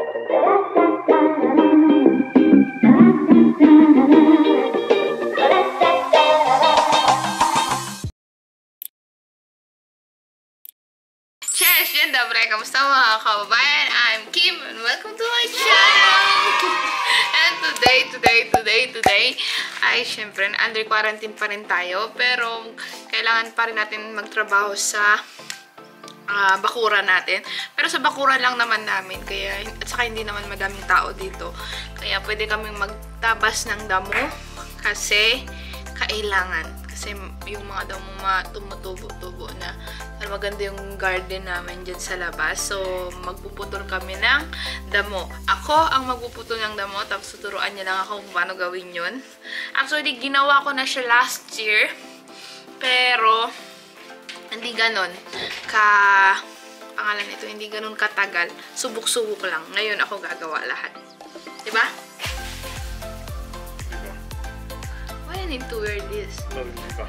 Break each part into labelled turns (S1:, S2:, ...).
S1: Cheers! Yan, dobre. Kamusta mga kababayan? I'm Kim and welcome to my channel! And today ay syempre under quarantine pa rin tayo, pero kailangan pa rin natin magtrabaho sa bakuran natin. Pero sa bakuran lang naman namin, kaya at saka hindi naman madaming tao dito. Kaya pwede kaming magtabas ng damo kasi kailangan. Kasi yung mga damo tumutubo-tubo na. Pero maganda yung garden namin dyan sa labas. So, magpuputol kami ng damo. Ako ang magpuputol ng damo, tapos tuturuan niya lang ako kung paano gawin yun. Actually, ginawa ko na siya last year. Pero, hindi ganon pangalan nito, hindi ganon katagal. Subok-subok lang. Ngayon ako gagawa lahat. Diba? Why I need to wear this?
S2: Diba?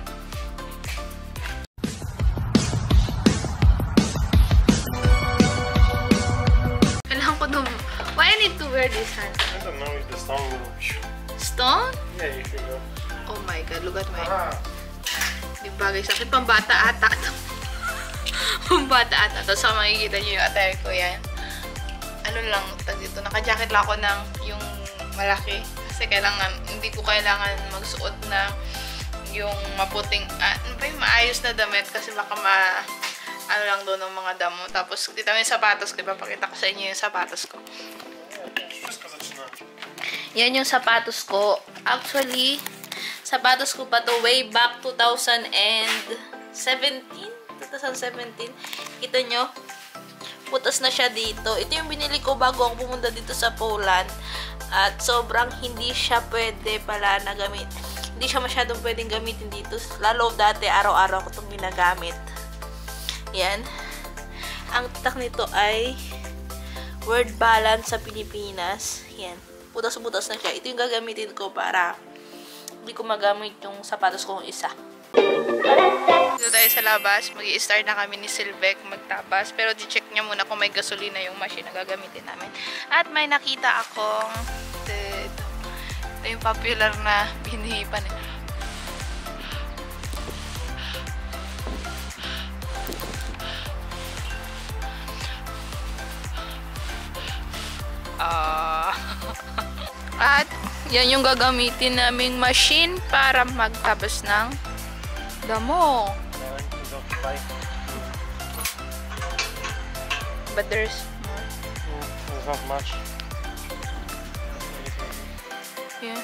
S1: Kailangan ko dum... Why I need to wear this hand?
S2: I don't know if the stone will...
S1: Stone?
S2: Yeah, you should go.
S1: Oh my god, look at my... Di bagay sa akin. Pambata ata ito. Pambata ata ito. So, makikita nyo yung attire ko yan. Ano lang, dito. Naka-jacket lang ako ng yung malaki. Kasi kailangan, hindi ko kailangan magsuot na yung maputing, maayos na damit. Kasi baka ano lang doon ng mga damo. Tapos, kita mo yung sapatos ko. Ipapakita ko sa inyo yung sapatos ko. Yan yung sapatos ko. Actually, sapatos ko pa to way back 2017. Kita nyo? Putas na siya dito. Ito yung binili ko bago ako pumunta dito sa Poland. At sobrang hindi siya pwede pala na gamit. Hindi siya masyadong pwedeng gamitin dito. Lalo dati, araw-araw ko itong ginagamit. Yan. Ang tatak nito ay word balance sa Pilipinas. Yan. Putas-putas na siya. Ito yung gagamitin ko para hindi ko magamit yung sapatos kong isa. Dito tayo sa labas. Mag-i-start na kami ni Silvek magtabas. Pero di-check niya muna kung may gasolina yung machine na gagamitin namin. At may nakita akong ito yung popular na binihipan. At yan yung gagamitin naming machine para magtabas ng damo. But there's more.
S2: There's not much.
S1: Yeah.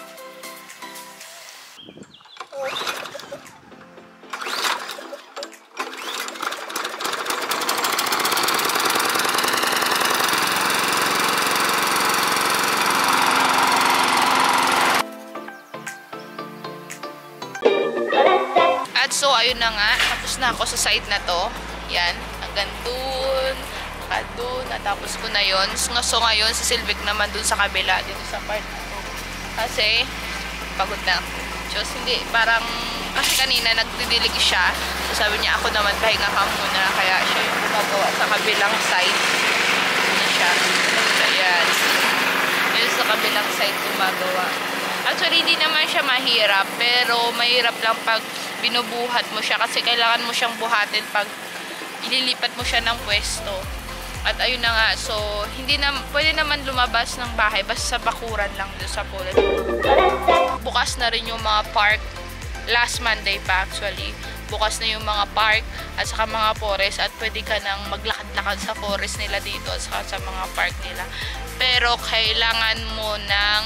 S1: At so, ayun na nga. Tapos na ako sa site na to. Yan. Hanggang dun. Dun. Natapos ko na yun. So, ngayon, si Silvic naman dun sa kabila. Dito sa part na to. Kasi, pagod na ako. Diyos, hindi. Parang, kasi kanina, nagdidilig siya. So, sabi niya, ako naman, pahinga ka muna. Kaya, siya yung gumagawa sa kabilang side. Ano siya? Ayan. Yun sa kabilang side gumagawa. Actually, hindi naman siya mahirap. Pero, mahirap lang pag binubuhat mo siya. Kasi, kailangan mo siyang buhatin pag ililipat mo siya ng pwesto. At ayun na nga, so, hindi na, pwede naman lumabas ng bahay, basta sa bakuran lang doon sa Poland. Bukas na rin yung mga park, last Monday pa actually, bukas na yung mga park at saka mga forest at pwede ka nang maglakad-lakad sa forest nila dito at saka sa mga park nila. Pero kailangan mo ng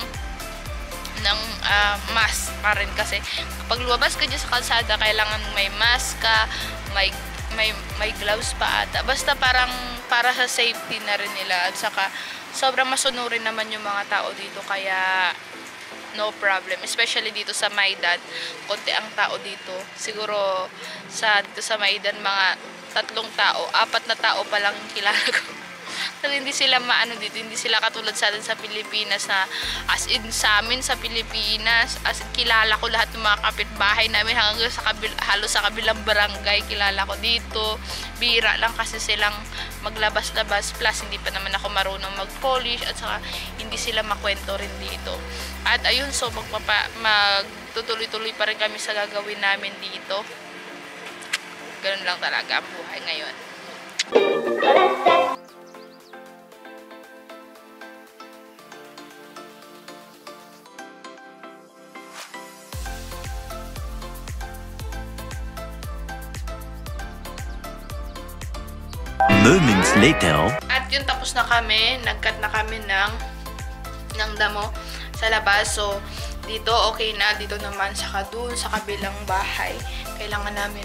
S1: mask pa rin kasi kapag lumabas ka dyan sa kalsada, kailangan may mask ka, may gloves pa ata. Basta parang para sa safety na rin nila. At saka sobrang masunurin naman yung mga tao dito. Kaya no problem. Especially dito sa Maidan. Konti ang tao dito. Siguro dito sa Maidan mga 3 tao. 4 na tao pa lang kilala ko. Kasi hindi sila maano dito, hindi sila katulad sa atin sa Pilipinas na as in sa amin sa Pilipinas, as in, kilala ko lahat ng mga kapitbahay namin hanggang sa halos sa kabilang barangay, kilala ko dito. Bira lang kasi silang maglabas-labas, plus hindi pa naman ako marunong mag-polish at saka hindi sila makwento rin dito. At ayun, so magtutuloy-tuloy pa rin kami sa gagawin namin dito. Ganun lang talaga ang buhay ngayon.
S3: Moments later.
S1: At yun, tapos na kami. Nag-cut na kami ng damo sa labas. So, dito okay na. Dito naman saka dun sa kabilang bahay. Kailangan namin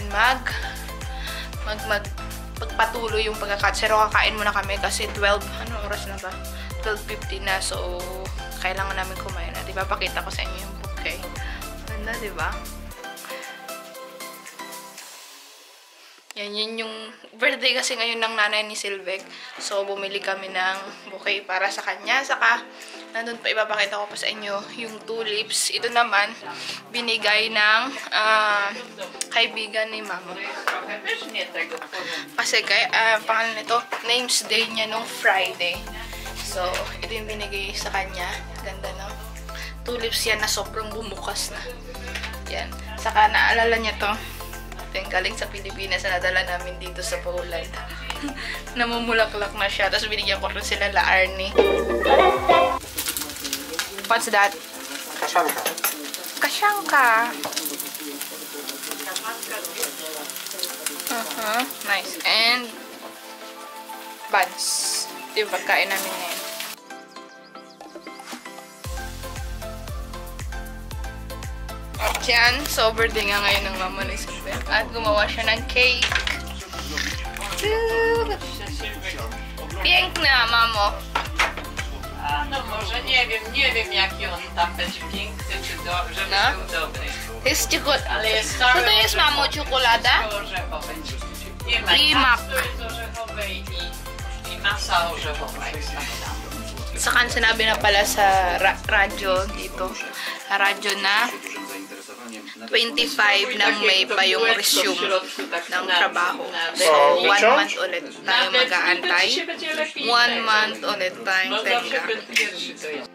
S1: pagpatuloy yung pagkakat. Pero kakain muna kami kasi 12, ano oras na ba? 12:50 na. So, kailangan namin kumain na. Diba? Pakita ko sa inyo yung bouquet. Ganda, diba? Yan, yun yung birthday kasi ngayon ng nanay ni Silvek. So, bumili kami ng bouquet para sa kanya. Saka, nandun pa, ipapakita ko pa sa inyo yung tulips. Ito naman, binigay ng kaibigan ni Mama. Kasi, pangalan nito, names day niya nung Friday. So, ito yung binigay sa kanya. Ganda ng tulips yan na sobrang bumukas na. Yan. Saka, naalala niya to. Yung galing sa Pilipinas na nadala namin dito sa Poland. Namumulaklak na siya. Tapos binigyan ko rin sila la Arnie. What's that?
S2: Kaszanka.
S1: Kaszanka. Nice. And buns. Ito yung pagkain namin ngayon. At yan, so birthday nga ngayon ng mama ni Silvek. At gumawa siya ng cake. Piękna, mamo.
S4: No może nie wiem jaki on tam będzie piękny, czy żeby
S1: No.
S4: był dobry.
S1: Jest czekolada.
S4: Ale jest
S1: Co to jest, mamo, czekolada?
S4: orzechowe.
S1: I mak.
S4: To jest orzechowe i masa orzechowa jest tam.
S1: Saka sinabi na pala sa radyo dito. Sa radyo na 25 ng May pa yung resume ng trabaho. So, 1 month ulit tayo mag-aantay. 1 month ulit tayong
S4: No zawsze
S1: tenga.
S4: ten pierwszy to jest.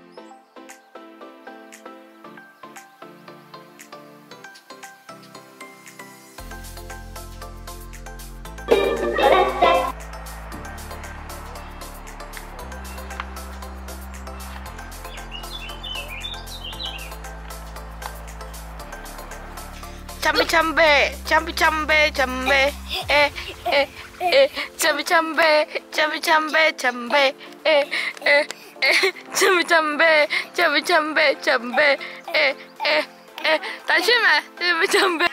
S1: Chambe, chambe, chambe, chambe, chambe, chambe, chambe, chambe, chambe, chambe, chambe, chambe, chambe, chambe, chambe, tańczymy, chambe, chambe.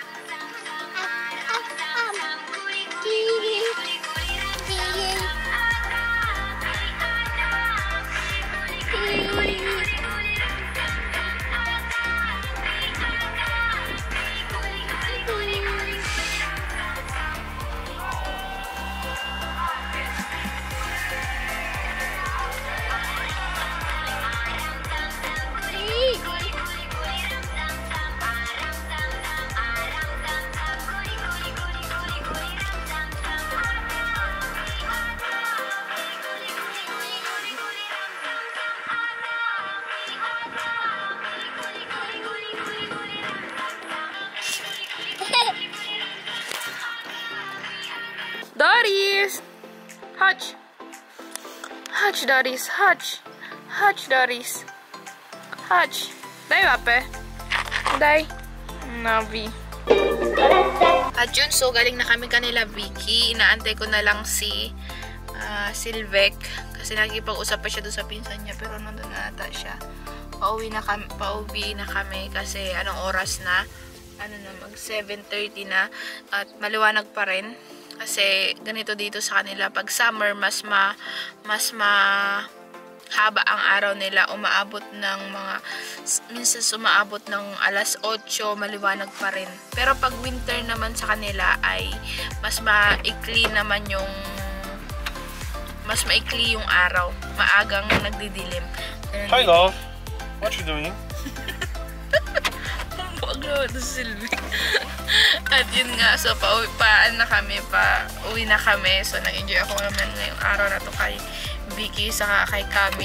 S1: Doris! Chodź! Chodź, Doris, chodź! Chodź, Doris! Chodź! Daj łapę! Daj! Navi. At yun, so galing na kami kanila Vicky. Inaantay ko na lang si Silvek. Kasi nagkipag-usap pa siya doon sa pinsan niya. Pero nandun na ata siya. Pauwi na kami kasi anong oras na? Ano na, mag 7:30 na. At maliwanag pa rin. Kasi ganito dito sa kanila, pag summer mas haba ang araw nila, umaabot ng minsan umaabot ng alas 8, maliwanag pa rin. Pero pag winter naman sa kanila ay mas maikli naman yung mas maikli yung araw. Maagang nagdidilim.
S2: Hi, love. What you doing?
S1: Huwag na ito Silvi. At yun nga, so uwi na kami. So nag-enjoy ako naman ngayong araw na to kay Vicky saka kay Kami.